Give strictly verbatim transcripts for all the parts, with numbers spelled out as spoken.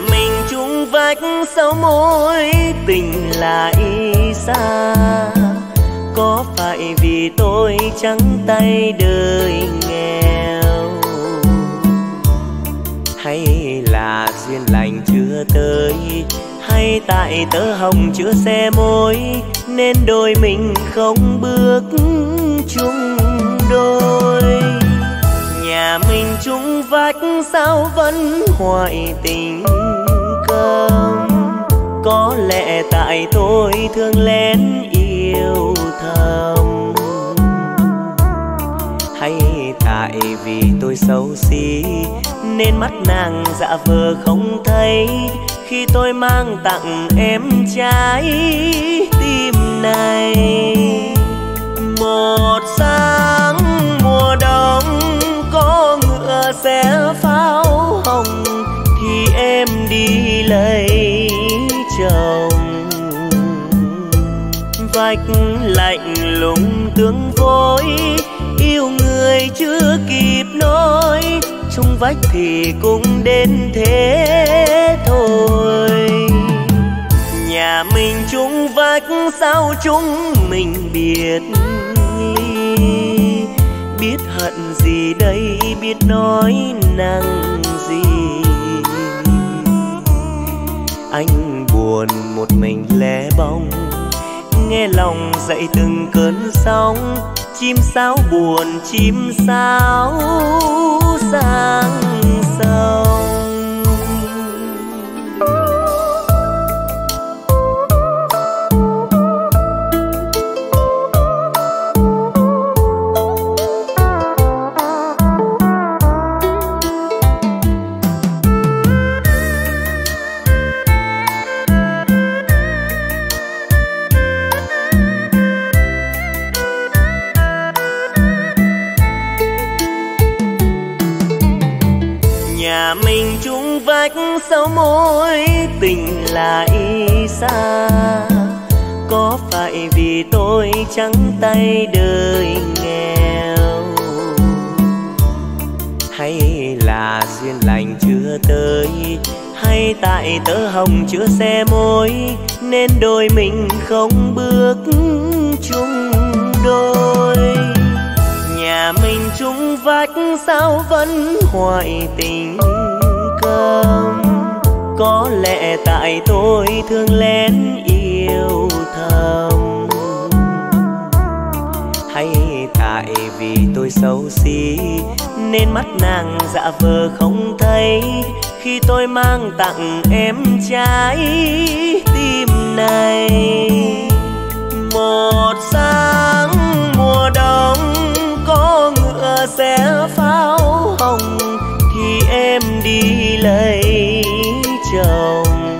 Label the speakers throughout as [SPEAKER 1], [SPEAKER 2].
[SPEAKER 1] mình chung vách sau mối tình lại xa, có phải vì tôi trắng tay đời nghèo, hay là duyên lành chưa tới, hay tại tơ hồng chưa xe môi nên đôi mình không bước chung đôi. Nhà mình chung vách sao vẫn hoại tình câm, có lẽ tại tôi thương lén yêu thầm, hay tại vì tôi xấu xí nên mắt nàng dạ vờ không thấy khi tôi mang tặng em trái tim này. Một sáng mùa đông có ngựa xe pháo hồng thì em đi lấy chồng, vách lạnh lùng tương phối yêu người chưa kịp nói, chung vách thì cũng đến thế thôi. Nhà mình chung vách sao chúng mình biệt ly, biết hận gì đây biết nói năng gì. Anh buồn một mình lẻ bóng, nghe lòng dậy từng cơn sóng, chim sáo buồn chim sáo sang sông. Nhà mình chung vách sau mối tình lại xa, có phải vì tôi trắng tay đời nghèo, hay là duyên lành chưa tới, hay tại tơ hồng chưa xe môi nên đôi mình không bước chung đôi. Nhà mình chung vách sao vẫn hoại tình câm, có lẽ tại tôi thương lén yêu thầm, hay tại vì tôi xấu xí nên mắt nàng dạ vờ không thấy khi tôi mang tặng em trái tim này. Một sáng mùa đông có ngựa xe pháo hồng thì em đi lấy chồng,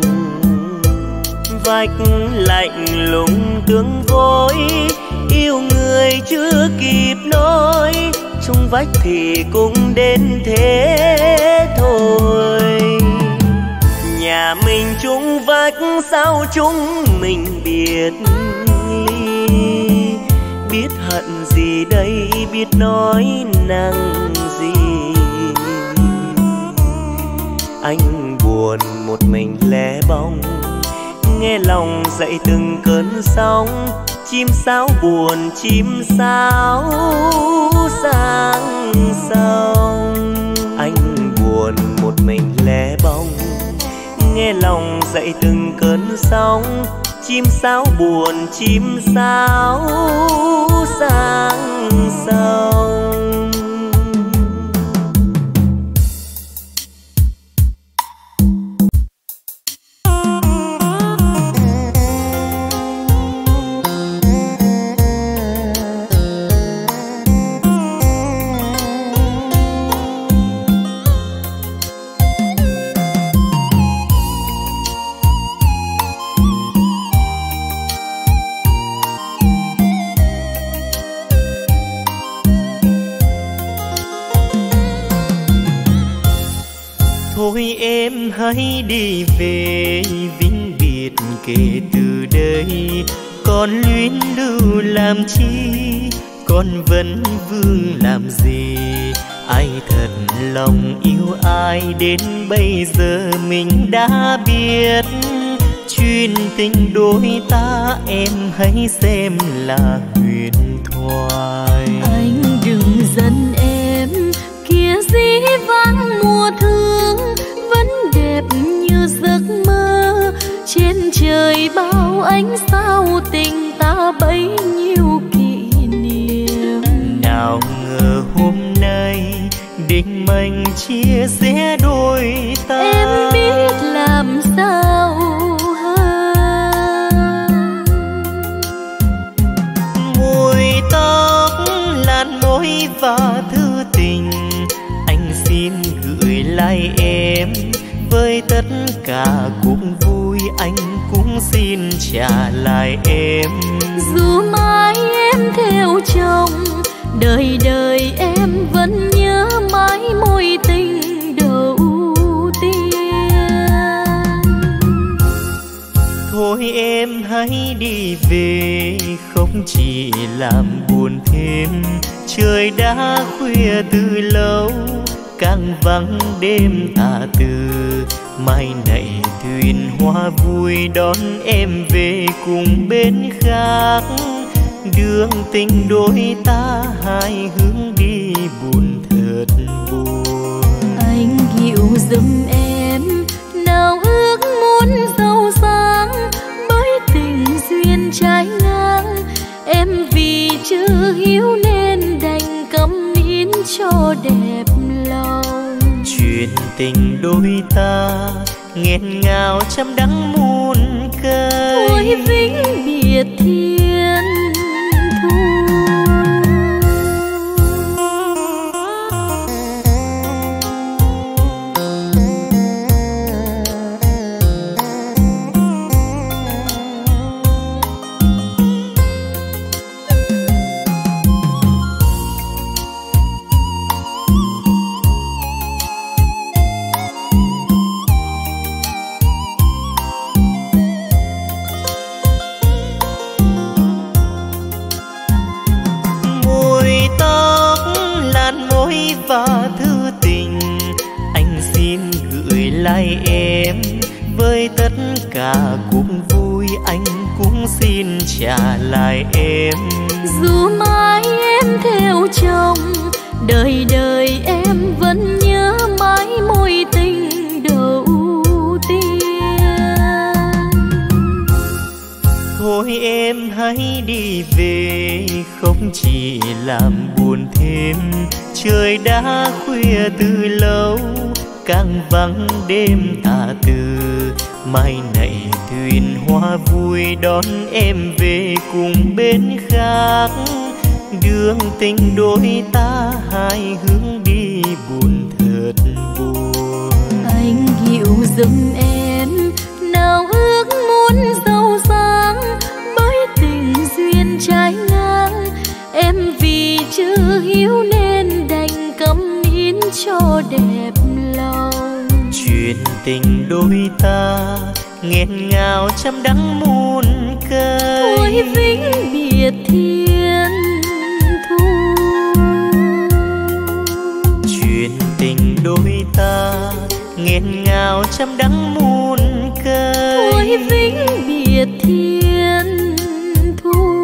[SPEAKER 1] vách lạnh lùng tương phối yêu người chưa kịp nói, chung vách thì cũng đến thế thôi. Nhà mình chung vách sao chúng mình biệt ly, biết hận gì đây biết nói năng gì. Anh buồn một mình lẻ bóng, nghe lòng dậy từng cơn sóng, chim sáo buồn chim sáo sang sông. Anh buồn một mình lẻ bóng, nghe lòng dậy từng cơn sóng, chim sáo buồn chim sáo sang sông.
[SPEAKER 2] Thôi em hãy đi về vĩnh biệt kể từ đây, còn luyến lưu làm chi, con vẫn vương làm gì. ai thật lòng yêu ai đến bây giờ mình đã biết. Chuyện tình đôi ta em hãy xem là huyền thoại.
[SPEAKER 3] Anh đừng giận em, kia dĩ vãng mùa thương vẫn đẹp như giấc mơ. Trên trời bao ánh sao tình ta bấy nhiêu kỷ niệm.
[SPEAKER 2] Nào ngờ hôm nay định mệnh chia sẻ đôi ta.
[SPEAKER 3] Em biết làm sao hơn.
[SPEAKER 2] Mùi tóc làn môi và thư tình anh xin gửi lại em. Với tất cả cũng vui anh cũng xin trả lại em.
[SPEAKER 3] Dù mãi em theo chồng, đời đời em vẫn nhớ mãi mối tình đầu tiên.
[SPEAKER 2] Thôi em hãy đi về, không chỉ làm buồn thêm. Trời đã khuya từ lâu, càng vắng đêm tà từ. Mai này thuyền hoa vui đón em về cùng bên khác. Đường tình đôi ta hai hướng đi buồn thật buồn.
[SPEAKER 3] Anh dịu giùm em, nào ước muốn giàu sang. Bởi tình duyên trái ngang, em vì chưa hiếu nên đành câm nín cho đẹp lòng.
[SPEAKER 2] Chuyện tình đôi ta nghẹn ngào trăm đắng muôn cây.
[SPEAKER 3] Thôi vĩnh biệt thiên thu.
[SPEAKER 2] Và thư tình anh xin gửi lại em. Với tất cả cũng vui anh cũng xin trả lại em.
[SPEAKER 3] Dù mãi em theo chồng, đời đời em vẫn nhớ mãi mối tình đầu tiên.
[SPEAKER 2] Thôi em hãy đi về, không chỉ làm buồn thêm. Trời đã khuya từ lâu, càng vắng đêm tà từ. Mai này thuyền hoa vui đón em về cùng bên khác. Đường tình đôi ta hai hướng đi buồn thật buồn.
[SPEAKER 3] Anh dịu giùm em, nào ước muốn giàu sang. Bởi tình duyên trái ngang, em vì chưa hiếu nên đành câm nín cho đẹp lòng.
[SPEAKER 2] Chuyện tình đôi ta nghẹn ngào trăm đắng muôn cây.
[SPEAKER 3] Thôi vĩnh biệt thiên thu.
[SPEAKER 2] Chuyện tình đôi ta nghẹn ngào trăm đắng muôn cây.
[SPEAKER 3] Thôi vĩnh biệt thiên thu.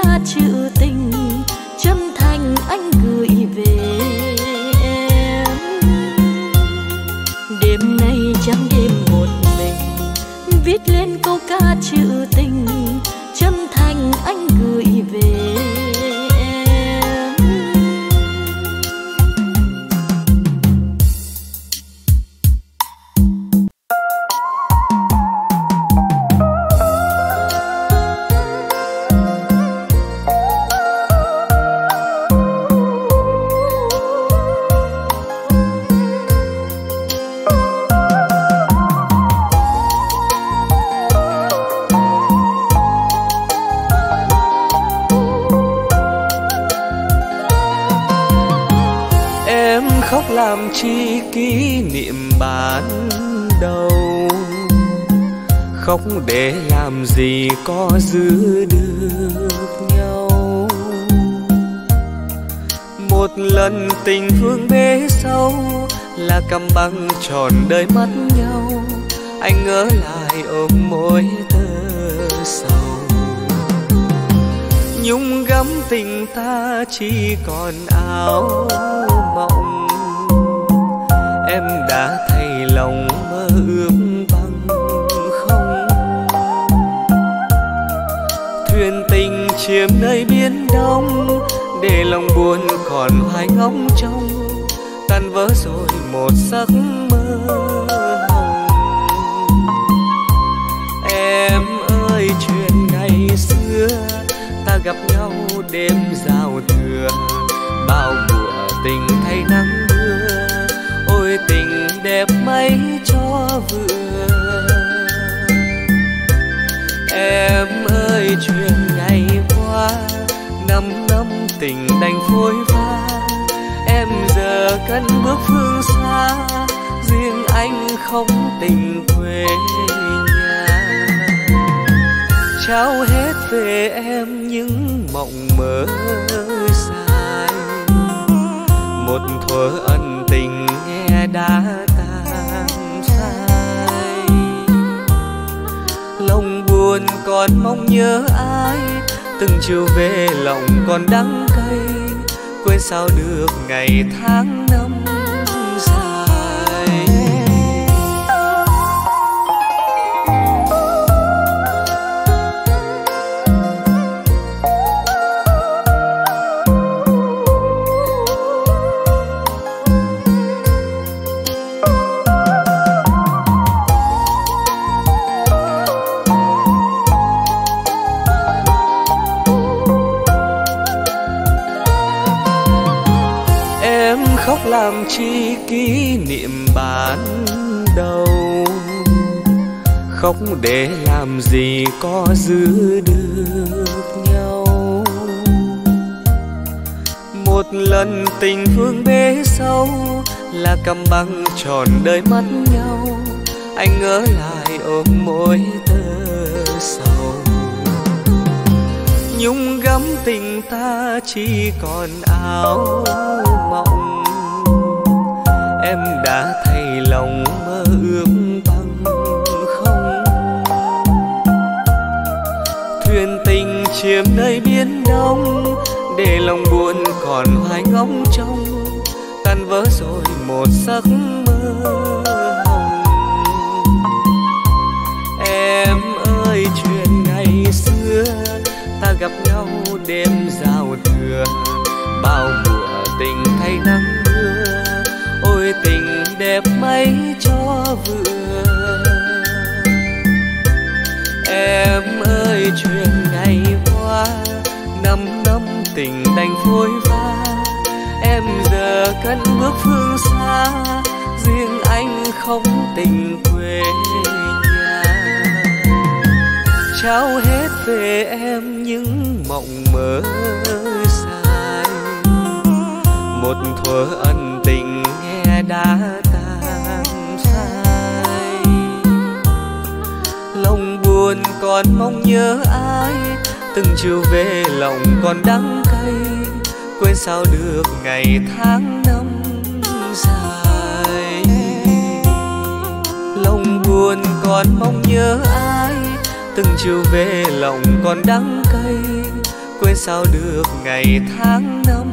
[SPEAKER 3] ca trữ tình chân thành anh gửi về em. Đêm nay chẳng đêm một mình viết lên câu ca trữ tình chân thành anh gửi về em.
[SPEAKER 1] Khóc làm chi kỷ niệm ban đầu, khóc để làm gì có giữ được nhau. Một lần tình thương bế sâu là cầm băng tròn đời mất nhau. Anh ngỡ lại ôm môi tơ sầu, nhung gấm tình ta chỉ còn áo mộng. Em đã thay lòng mơ ước bằng không. Thuyền tình chiếm nơi biển đông, để lòng buồn còn hoài ngóng trông. Tan vỡ rồi một giấc mơ hồng. Em ơi chuyện ngày xưa, ta gặp nhau đêm giao thừa. Bao mùa tình thay nắng mưa, ôi tình đẹp mấy cho vừa. Em ơi chuyện ngày qua, năm năm tình đành phôi pha. Em giờ cất bước phương xa, riêng anh không tình quê nhà. Trao hết về em những mộng mơ dài, một thuở ân tình nghe đã tan phai. Lòng buồn còn mong nhớ ai, từng chiều về lòng còn đắng cay. Quên sao được ngày tháng năm dài. Khóc làm chi kỷ niệm ban đầu, khóc để làm gì có giữ được nhau. Một lần tình thương bế sâu là cầm băng tròn đời mất nhau. Anh ngỡ lại ôm môi tơ sầu, nhung gấm tình ta chỉ còn áo mộng. Em đã thay lòng mơ ước bằng không. Thuyền tình chiếm nơi biển đông, để lòng buồn còn hoài ngóng trông. Tan vỡ rồi một giấc mơ hồng. Em ơi chuyện ngày xưa, ta gặp nhau đêm giao thừa. Bao mùa tình thay nắng mưa, ôi tình đẹp mấy cho vừa. Em ơi chuyện ngày qua, năm năm tình đành phôi pha. Em giờ cất bước phương xa, riêng anh không tình quê nhà. Trao hết về em những mộng mơ dài, một thuở ân tình nghe đã tan phai. Lòng buồn còn mong nhớ ai, từng chiều về lòng còn đắng cay. Quên sao được ngày tháng năm dài. Lòng buồn còn mong nhớ ai, từng chiều về lòng còn đắng cay.
[SPEAKER 4] quên sao được ngày tháng năm